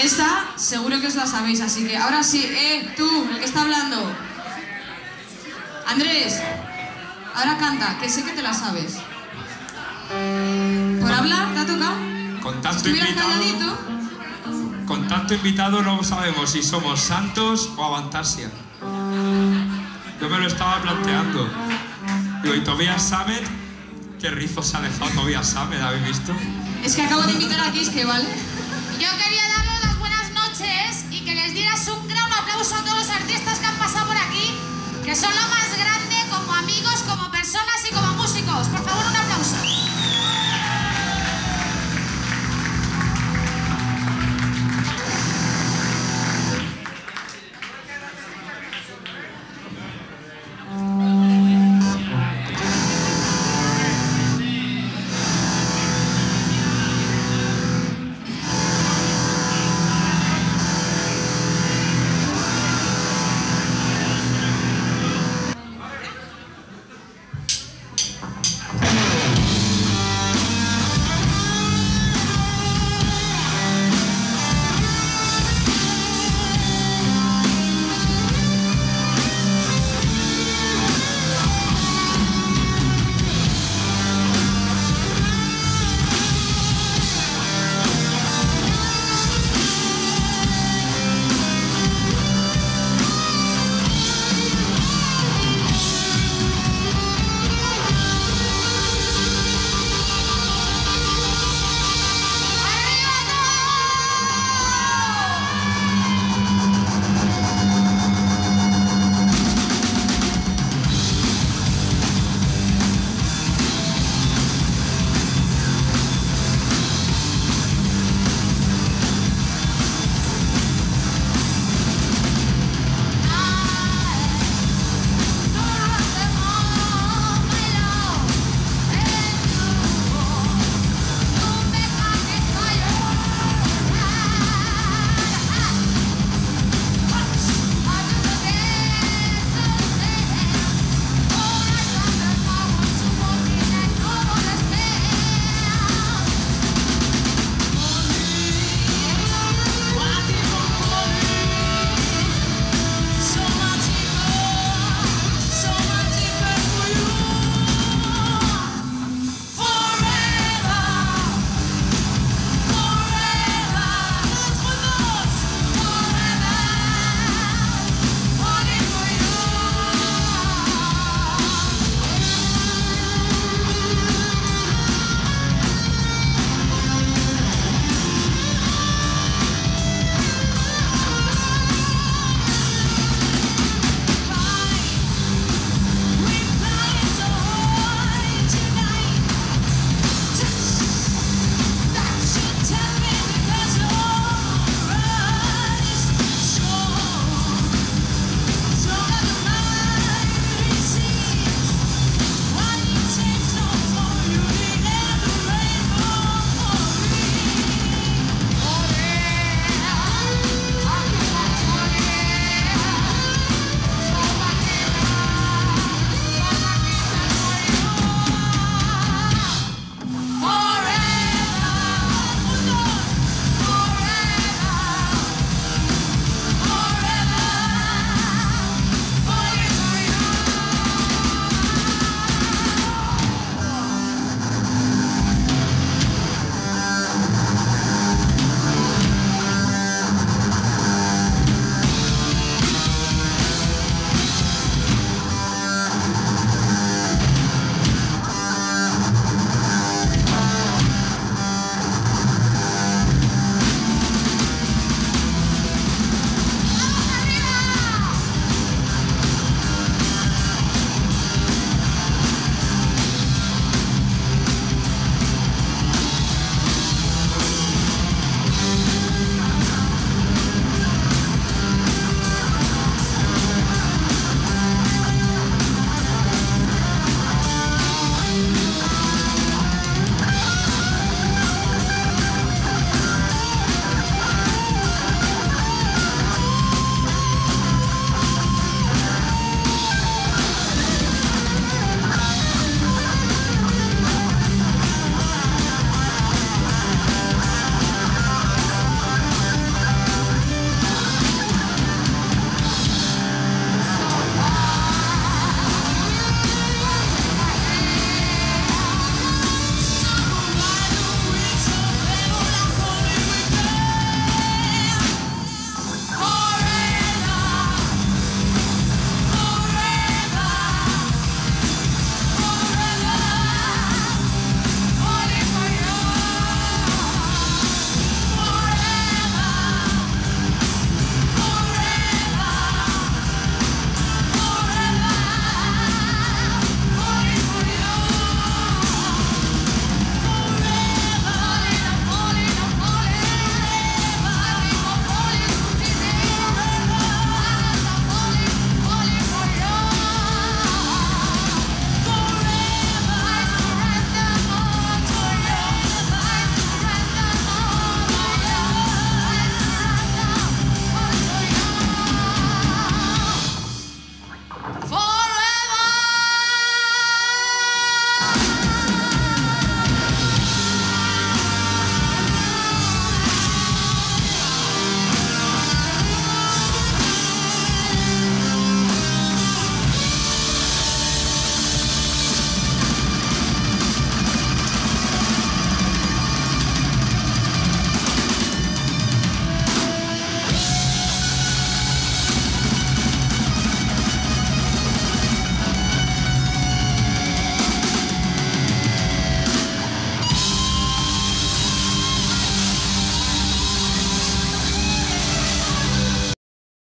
Esta seguro que os la sabéis, así que ahora sí, tú, el que está hablando. Andrés, ahora canta, que sé que te la sabes. ¿Por hablar te ha tocado? Con tanto invitado no sabemos si somos Santos o Avantasia. Yo me lo estaba planteando. Digo, y Tobias Sammet, qué rizo se ha dejado Tobias Sammet, ¿habéis visto? Es que acabo de invitar a Kiske, ¿vale? Yo quería darles las buenas noches y que les dieras un gran aplauso a todos los artistas que han pasado por aquí, que son lo más grande como amigos, como personas